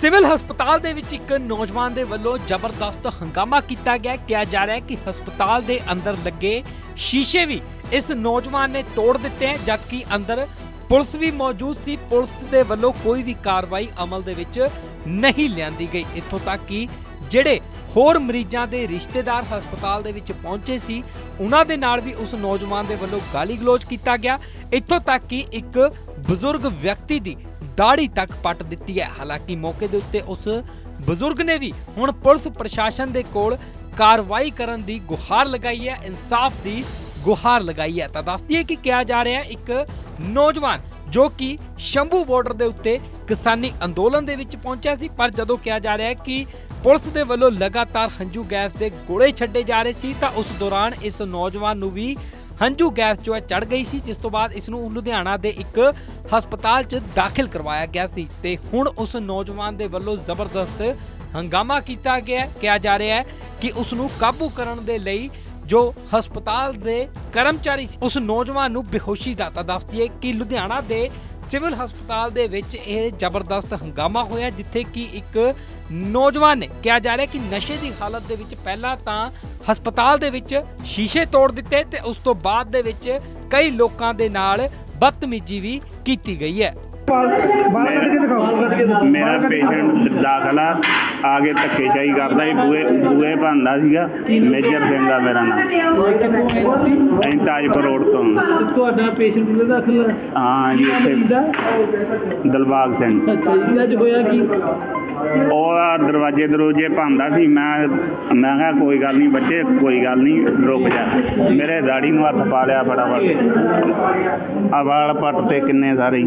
Civil हस्पताल दे विच एक नौजवान दे वल्लों जबरदस्त हंगामा किया गया। कहा जा रहा है कि हस्पताल दे अंदर लगे शीशे भी इस नौजवान ने तोड़ दिते हैं, जबकि अंदर पुलिस भी मौजूद सी। पुलिस दे वल्लों कोई भी कार्रवाई अमल दे विच नहीं लियांदी गई। इत्थों तक कि ਜਿਹੜੇ होर मरीजों के रिश्तेदार हस्पताल दे विच पहुंचे सी, उन्हां दे नाल भी उस नौजवान दे वल्लों गाली गलोच किया गया। इत्थों तक कि एक बजुर्ग व्यक्ति दी दाढ़ी तक पट दित्ती है। हालांकि मौके दे उत्ते उस बजुर्ग ने भी हुण पुलिस प्रशासन दे कोल कार्रवाई करन दी गुहार लगाई है, इंसाफ दी गुहार लगाई है। तो दस दिए कि कहा जा रहा है एक नौजवान जो कि शंभू बॉर्डर दे उत्ते किसानी अंदोलन दे विच पहुंचा सी, पर जदों कहा जा रहा है कि पुलिस दे वल्लों लगातार हंझू गैस दे गोले छड्डे जा रहे सी, तां उस दौरान इस नौजवान नूं भी हंझू गैस जो है चढ़ गई सी, जिस तो बाद इसनूं लुधियाना दे एक हस्पताल च दाखिल करवाया गया सी। ते हुण उस नौजवान दे वल्लों जबरदस्त हंगामा किया गया। कहा जा रहा है कि उसनूं काबू करन दे लई जो हस्पताल दे कर्मचारी उस नौजवान नूं बेहोशी दा दस दिए कि लुधियाना दे सिविल हस्पताल दे विच यह जबरदस्त हंगामा होया, जिथे कि एक नौजवान ने कहा जा रहा है कि नशे की हालत दे विच पहला तां हस्पताल दे विच शीशे तोड़ दिते ते उस तो बाद दे विच कई लोकां दे नाल बदतमीजी भी की गई है। मेरा पेशेंट दाखला आगे धक्केशाही करता ही बूहे भंदा सीगा। मेजर सिंह आ मेरा नाम, ਅਸੀਂ ਤਾਜਪੁਰ ਰੋਡ ਤੋਂ। ਤੁਹਾਡਾ ਪੇਸ਼ੈਂਟ ਨੂੰ ਦਾਖਲ? ਹਾਂ ਜੀ, ਇੱਥੇ ਦਿਲਬਾਗ ਸਿੰਘ। ਅੱਛਾ ਜੀ, ਅੱਜ ਹੋਇਆ ਕੀ? ਉਹ ਦਰਵਾਜ਼ੇ ਦਰੂਜੇ ਭੰਦਾ ਸੀ। ਮੈਂ ਕਿਹਾ ਕੋਈ ਗੱਲ ਨਹੀਂ ਬੱਚੇ, ਕੋਈ ਗੱਲ ਨਹੀਂ, ਰੁਕ ਜਾ। ਮੇਰੇ ਦਾੜੀ ਨੂੰ ਹੱਥ ਪਾ ਲਿਆ ਫਟਾਫਟ, ਆ ਵਾਲ ਪੱਟ ਤੇ ਕਿੰਨੇ ਸਾਰੇ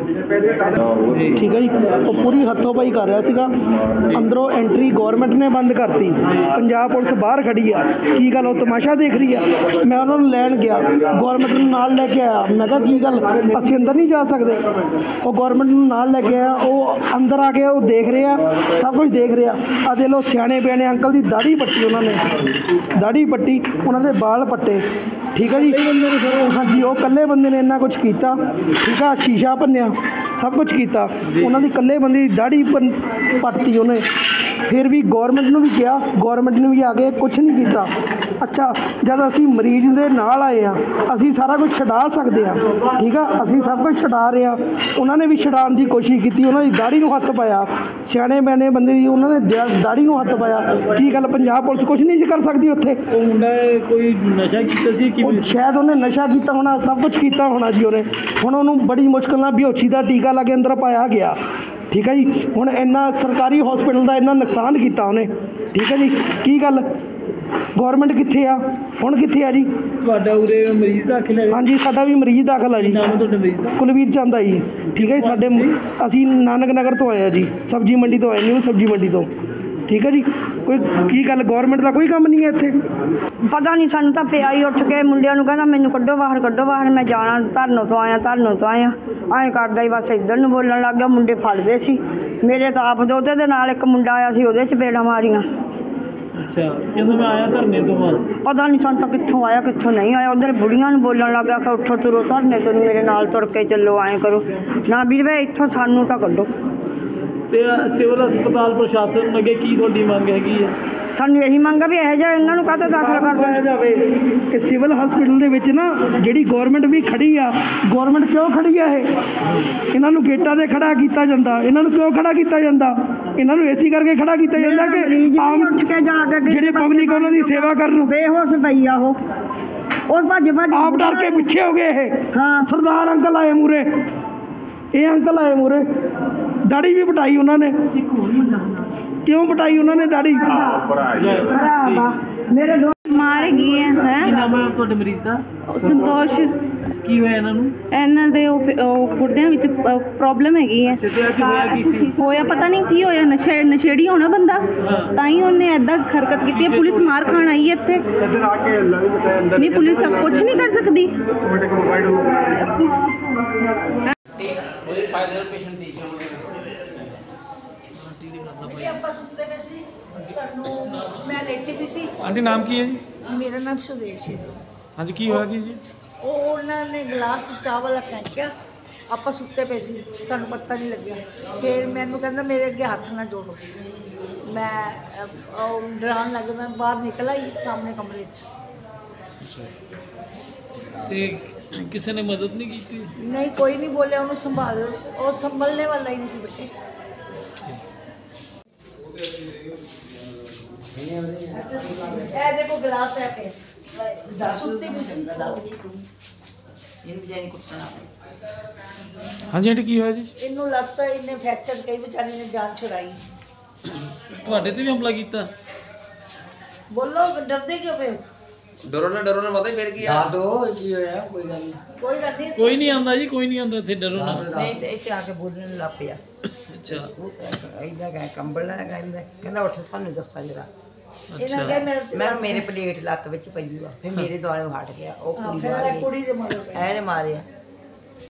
ਠੀਕ ਹੈ ਜੀ। ਉਹ ਪੂਰੀ ਹੱਥੋਂ ਪਾਈ ਕਰ ਰਿਹਾ ਸੀਗਾ। ਅੰਦਰੋਂ ਐਂਟਰੀ ਗਵਰਨਮੈਂਟ ਨੇ ਬੰਦ ਕਰਤੀ, ਪੰਜਾਬ ਪੁਲਿਸ ਬਾਹਰ ਖੜੀ ਆ। ਕੀ ਗੱਲ ਉਹ ਤਮਾਸ਼ਾ ਦੇਖ ਰਹੀ ਆ? ਮੈਂ ਉਹਨਾਂ ਨੂੰ ਲੈਣ ਗਿਆ, ਗਵਰਨਮੈਂਟ ਨੂੰ ਨਾਲ ਲੈ ਕੇ ਆਇਆ। ਮੈਂ ਕਿਹਾ ਕੀ ਗੱਲ, ਅਸੀਂ ਅੰਦਰ ਨਹੀਂ ਜਾ ਸਕਦੇ? ਉਹ ਗਵਰਨਮੈਂਟ ਨੂੰ ਨਾਲ ਲੈ ਕੇ ਆਇਆ। ਉਹ ਅੰਦਰ ਆ ਕੇ ਉਹ ਦੇਖ ਰਹੇ ਆ, ਸਭ ਕੁਝ ਦੇਖ ਰਿਹਾ। ਆ ਦੇ ਲੋ ਸਿਆਣੇ ਬਿਆਣੇ ਅੰਕਲ ਦੀ ਦਾੜੀ ਪੱਟੀ, ਉਹਨਾਂ ਨੇ ਦਾੜੀ ਪੱਟੀ, ਉਹਨਾਂ ਦੇ ਵਾਲ ਪੱਟੇ। ਠੀਕ ਹੈ ਜੀ, ਹਾਂਜੀ ਉਹ ਇਕੱਲੇ ਬੰਦੇ ਨੇ ਇੰਨਾ ਕੁਛ ਕੀਤਾ। ਠੀਕ ਆ, ਸ਼ੀਸ਼ਾ ਭੰਨਿਆ, ਸਭ ਕੁਛ ਕੀਤਾ। ਉਹਨਾਂ ਦੀ ਇਕੱਲੇ ਬੰਦੇ ਦੀ ਦਾੜੀ ਪੱਟਤੀ ਉਹਨੇ। ਫਿਰ ਵੀ ਗੌਰਮੈਂਟ ਨੂੰ ਵੀ ਕਿਹਾ, ਗੌਰਮੈਂਟ ਨੇ ਵੀ ਆ ਕੇ ਕੁਛ ਨਹੀਂ ਕੀਤਾ। ਅੱਛਾ, ਜਦ ਅਸੀਂ ਮਰੀਜ਼ ਦੇ ਨਾਲ ਆਏ ਆ, ਅਸੀਂ ਸਾਰਾ ਕੁਝ ਛਡਾ ਸਕਦੇ ਆ। ਠੀਕ ਆ, ਅਸੀਂ ਸਭ ਕੁਝ ਛਡਾ ਰਹੇ ਆ। ਉਹਨਾਂ ਨੇ ਵੀ ਛਡਾਉਣ ਦੀ ਕੋਸ਼ਿਸ਼ ਕੀਤੀ, ਉਹਨਾਂ ਦੀ ਦਾੜੀ ਨੂੰ ਹੱਥ ਪਾਇਆ। ਸਿਆਣੇ ਬਿਆਣੇ ਬੰਦੇ ਦੀ ਉਹਨਾਂ ਨੇ ਦਾੜੀ ਨੂੰ ਹੱਥ ਪਾਇਆ। ਕੀ ਗੱਲ, ਪੰਜਾਬ ਪੁਲਿਸ ਕੁਛ ਨਹੀਂ ਸੀ ਕਰ ਸਕਦੀ ਉੱਥੇ? ਉਹ ਮੁੰਡਾ ਕੋਈ ਨਸ਼ਾ ਕੀਤਾ ਸੀ ਕਿ ਸ਼ਾਇਦ ਉਹਨੇ ਨਸ਼ਾ ਕੀਤਾ ਹੋਣਾ, ਸਭ ਕੁਝ ਕੀਤਾ ਹੋਣਾ ਜੀ ਉਹਨੇ। ਹੁਣ ਉਹਨੂੰ ਬੜੀ ਮੁਸ਼ਕਿਲ ਨਾਲ ਬੇਹੋਸ਼ੀ ਦਾ ਟੀਕਾ ਲਾ ਕੇ ਅੰਦਰ ਪਾਇਆ ਗਿਆ। ਠੀਕ ਹੈ ਜੀ, ਹੁਣ ਇੰਨਾ ਸਰਕਾਰੀ ਹਸਪੀਟਲ ਦਾ ਇੰਨਾ ਨੁਕਸਾਨ ਕੀਤਾ ਉਹਨੇ। ਠੀਕ ਹੈ ਜੀ, ਕੀ ਗੱਲ ਗੌਰਮੈਂਟ ਕਿੱਥੇ ਆ? ਹੁਣ ਕਿੱਥੇ ਆ ਜੀ? ਤੁਹਾਡਾ ਉਰੇ ਮਰੀਜ਼ ਦਾਖਲ ਹੈ? ਹਾਂਜੀ, ਸਾਡਾ ਵੀ ਮਰੀਜ਼ ਦਾਖਲ ਆ ਜੀ। ਨਾਮ ਤੁਹਾਡੇ ਮਰੀਜ਼ ਦਾ? ਕੁਲਵੀਰ ਚੰਦ ਆ ਜੀ। ਠੀਕ ਹੈ ਜੀ, ਸਾਡੇ ਅਸੀਂ ਨਾਨਕ ਨਗਰ ਤੋਂ ਆਏ ਆ ਜੀ, ਸਬਜ਼ੀ ਮੰਡੀ ਤੋਂ ਆਏ, ਨਿਊ ਸਬਜ਼ੀ ਮੰਡੀ ਤੋਂ। ਠੀਕ ਹੈ ਜੀ, ਕੋਈ ਕੀ ਗੱਲ ਗੌਰਮੈਂਟ ਦਾ ਕੋਈ ਕੰਮ ਨਹੀਂ ਹੈ ਇੱਥੇ? ਪਤਾ ਨਹੀਂ, ਸਾਨੂੰ ਤਾਂ ਪਿਆ ਹੀ ਉੱਠ ਕੇ ਮੁੰਡਿਆਂ ਨੂੰ ਕਹਿੰਦਾ ਮੈਨੂੰ ਕੱਢੋ ਬਾਹਰ, ਕੱਢੋ ਬਾਹਰ। ਮੈਂ ਜਾਣਾ, ਧਰਨੋਂ ਤੋਂ ਆਇਆ, ਧਰਨੋਂ ਤੋਂ ਆਇਆ। ਐਂ ਕਰਦਾ ਹੀ ਬਸ ਇੱਧਰ ਨੂੰ ਬੋਲਣ ਲੱਗ ਗਿਆ। ਮੁੰਡੇ ਫੜਦੇ ਸੀ ਮੇਰੇ, ਤਾਂ ਆਪ ਦੋਤੇ ਦੇ ਨਾਲ ਇੱਕ ਮੁੰਡਾ ਆਇਆ ਸੀ, ਉਹਦੇ ਚਪੇੜਾਂ ਮਾਰੀਆਂ। ਅੱਛਾ, ਜਦੋਂ ਮੈਂ ਆਇਆ ਧਰਨੇ ਤੋਂ ਬਾਅਦ ਪਤਾ ਨਹੀਂ ਸਾਨੂੰ ਤਾਂ ਕਿੱਥੋਂ ਆਇਆ ਕਿੱਥੋਂ ਨਹੀਂ ਆਇਆ। ਉੱਧਰ ਬੁੜੀਆਂ ਨੂੰ ਬੋਲਣ ਲੱਗ ਗਿਆ ਕਿ ਉੱਠੋ ਤੁਰੋ ਧਰਨੇ ਤੋਂ, ਮੇਰੇ ਨਾਲ ਤੁਰ ਕੇ ਚੱਲੋ, ਐਂ ਕਰੋ ਨਾ ਵੀਰੇ, ਇੱਥੋਂ ਸਾਨੂੰ ਤਾਂ ਕੱਢੋ। ਤੇ ਸਿਵਲ ਹਸਪਤਾਲ ਪ੍ਰਸ਼ਾਸਨ ਅੱਗੇ ਕੀ ਤੁਹਾਡੀ ਮੰਗ ਹੈਗੀ ਹੈ? ਸਾਨੂੰ ਇਹੀ ਮੰਗ ਆ ਵੀ ਇਹੋ ਜਿਹਾ ਇਹਨਾਂ ਨੂੰ ਕਾਹਤੇ ਦਾਖਲ ਕਰਵਾਇਆ ਜਾਵੇ ਕਿ ਸਿਵਲ ਹਸਪੀਟਲ ਦੇ ਵਿੱਚ ਨਾ ਜਿਹੜੀ ਗੌਰਮੈਂਟ ਵੀ ਖੜੀ ਆ, ਗੌਰਮੈਂਟ ਕਿਉਂ ਖੜੀ ਆ? ਇਹਨਾਂ ਨੂੰ ਗੇਟਾਂ 'ਤੇ ਖੜਾ ਕੀਤਾ ਜਾਂਦਾ। ਇਹਨਾਂ ਨੂੰ ਕਿਉਂ ਖੜਾ ਕੀਤਾ ਜਾਂਦਾ? ਇਹਨਾਂ ਨੂੰ ਇਸੇ ਕਰਕੇ ਖੜਾ ਕੀਤਾ ਜਾਂਦਾ ਕਿ ਆਮ ਉੱਠ ਕੇ ਜਾ ਕੇ ਜਿਹੜੇ ਪਬਲਿਕ ਉਹਨਾਂ ਦੀ ਸੇਵਾ ਕਰਨ। ਬੇਹੋਸ਼ ਪਈ ਆ ਉਹ ਭੱਜ ਆਪ ਡਰ ਕੇ ਪਿੱਛੇ ਹੋ ਗਏ ਇਹ। ਹਾਂ, ਸਰਦਾਰ ਅੰਕਲ ਆਏ ਮੂਰੇ, ਇਹ ਅੰਕਲ ਆਏ ਮੂਰੇ, ਦਾੜੀ ਵੀ ਪਟਾਈ ਉਹਨਾਂ ਨੇ। ਕਿਉਂ ਪਟਾਈ ਉਹਨਾਂ ਨੇ ਦਾੜੀ? ਮੇਰੇ ਦੋ ਮਾਰ ਗਈ ਹੈ। ਕੀ ਨਾਮ ਹੈ ਤੁਹਾਡੇ ਮਰੀਜ਼ ਦਾ? ਸੰਤੋਸ਼। ਕੀ ਹੋਇਆ ਇਹਨਾਂ ਨੂੰ? ਇਹਨਾਂ ਦੇ ਉਹ ਗੁਰਦਿਆਂ ਵਿੱਚ ਪ੍ਰੋਬਲਮ ਹੈਗੀ ਹੈ। ਹੋਇਆ ਪਤਾ ਨਹੀਂ ਕੀ ਹੋਇਆ, ਨਸ਼ੇੜੀ ਹੋਣਾ ਬੰਦਾ, ਤਾਂ ਹੀ ਉਹਨੇ ਐਦਾਂ ਹਰਕਤ ਕੀਤੀ ਹੈ। ਪੁਲਿਸ ਮਾਰ ਖਾਣ ਆਈ ਹੈ ਇੱਥੇ। ਨਹੀਂ, ਪੁਲਿਸ ਸਭ ਕੁਝ ਨਹੀਂ ਕਰ ਸਕਦੀ। आंटी नाम की है जी? मेरा नाम सुदेश है। हाँ जी, की होया की जी? उन्होंने गिलास चावल फेंकिया ਆਪਾਂ ਸੁੱਤੇ ਪਏ ਸੀ, ਸਾਨੂੰ ਪਤਾ ਨਹੀਂ ਲੱਗਿਆ। ਫਿਰ ਮੈਨੂੰ ਕਹਿੰਦਾ ਮੇਰੇ ਅੱਗੇ ਹੱਥ ਨਾ ਜੋੜੋ। ਮੈਂ ਡਰਾਉਣ ਲੱਗ, ਮੈਂ ਬਾਹਰ ਨਿਕਲ ਆਈ ਸਾਹਮਣੇ ਕਮਰੇ 'ਚ। ਤੇ ਕਿਸੇ ਨੇ ਮਦਦ ਨਹੀਂ ਕੀਤੀ? ਨਹੀਂ, ਕੋਈ ਨਹੀਂ ਬੋਲਿਆ ਉਹਨੂੰ ਸੰਭਾਲ, ਉਹ ਸੰਭਲਣੇ ਵਾਲਾ ਹੀ ਨਹੀਂ ਸੀ ਬੱਚੇ। ਇਹ ਦੇਖੋ ਗਲਾਸ ਹੈ पे ਸੁੱਤੀ ਵੀ ਇਹਨੂੰ ਜਾਨੀ ਕੁੱਟਣਾ। ਹਾਂਜੀ ਆਂਟੀ ਕੀ ਹੋਇਆ ਜੀ? ਇਹਨੂੰ ਲੱਗਦਾ ਇਹਨੇ ਫ੍ਰੈਕਚਰ ਕਈ ਵਿਚਾਰੀ ਨੇ ਜਾਨ ਛੁਡਾਈ। ਤੁਹਾਡੇ ਤੇ ਵੀ ਹਮਲਾ ਕੀਤਾ? ਬੋਲੋ, ਡਰਦੇ ਕਿਉਂ ਪਏ ਹੋ? ਡਰੋ ਨਾ ਪਤਾ ਫਿਰ ਕੀ ਆ ਦੋ ਕੀ ਹੋਇਆ? ਕੋਈ ਗੱਲ ਨਹੀਂ, ਕੋਈ ਗੱਲ ਨਹੀਂ, ਕੋਈ ਨਹੀਂ ਆਂਦਾ ਜੀ, ਕੋਈ ਨਹੀਂ ਆਂਦਾ ਇੱਥੇ, ਡਰੋ ਨਾ। ਨਹੀਂ ਤੇ ਇੱਥੇ ਆ ਕੇ ਬੋਲਣ ਲੱਗ ਪਿਆ। ਅੱਛਾ ਇਹਦਾ ਕਹੇ ਕੰਬਲ ਲੈ ਕਹਿੰਦਾ ਉੱਠ ਸਾਨੂੰ ਦੱਸਾਂ ਜਰਾ। ਇਹਨਾਂ ਕਿਹਾ ਮੇਰੇ ਪਲੇਟ ਲੱਤ ਵਿੱਚ ਪਈ ਆ, ਫਿਰ ਮੇਰੇ ਦੁਆਲੇ ਹਟ ਗਿਆ। ਉਹ ਕੁੜੀ ਕੁੜੀ ਦੇ ਮਾਰੇ ਇਹਨੇ ਮਾਰਿਆ।